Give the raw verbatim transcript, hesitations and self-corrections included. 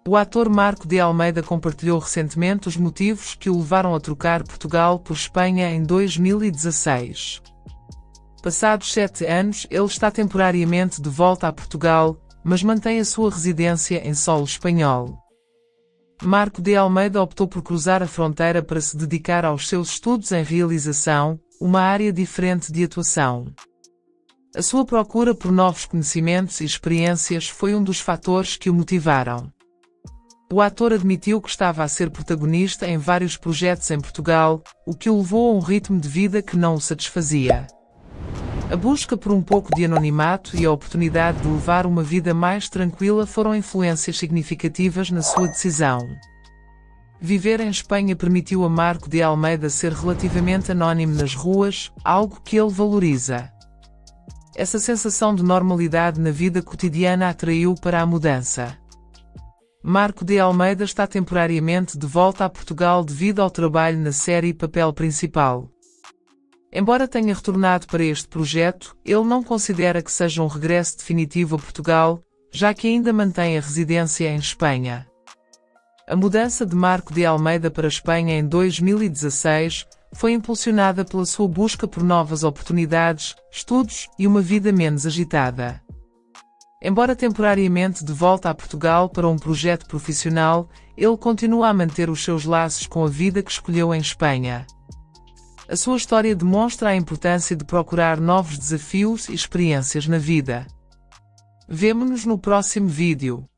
O ator Marco de Almeida compartilhou recentemente os motivos que o levaram a trocar Portugal por Espanha em dois mil e dezasseis. Passados sete anos, ele está temporariamente de volta a Portugal, mas mantém a sua residência em solo espanhol. Marco de Almeida optou por cruzar a fronteira para se dedicar aos seus estudos em realização, uma área diferente de atuação. A sua procura por novos conhecimentos e experiências foi um dos fatores que o motivaram. O ator admitiu que estava a ser protagonista em vários projetos em Portugal, o que o levou a um ritmo de vida que não o satisfazia. A busca por um pouco de anonimato e a oportunidade de levar uma vida mais tranquila foram influências significativas na sua decisão. Viver em Espanha permitiu a Marco de Almeida ser relativamente anónimo nas ruas, algo que ele valoriza. Essa sensação de normalidade na vida cotidiana atraiu para a mudança. Marco de Almeida está temporariamente de volta a Portugal devido ao trabalho na série Papel Principal. Embora tenha retornado para este projeto, ele não considera que seja um regresso definitivo a Portugal, já que ainda mantém a residência em Espanha. A mudança de Marco de Almeida para a Espanha em dois mil e dezasseis foi impulsionada pela sua busca por novas oportunidades, estudos e uma vida menos agitada. Embora temporariamente de volta a Portugal para um projeto profissional, ele continua a manter os seus laços com a vida que escolheu em Espanha. A sua história demonstra a importância de procurar novos desafios e experiências na vida. Vemo-nos no próximo vídeo.